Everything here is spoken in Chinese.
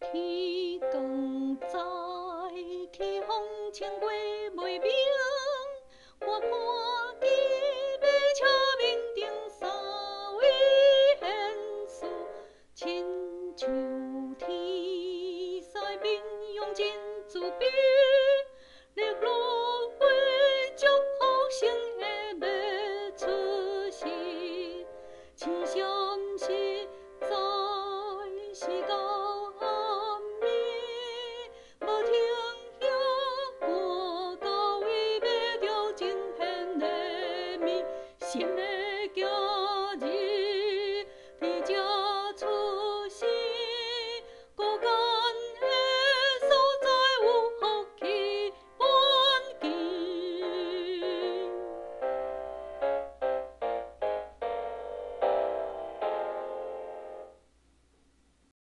天公在，天空千鬼未明。我看见白桥平顶三位贤士，亲像天使并用尽慈悲，力路为祝福生的要出世，亲像。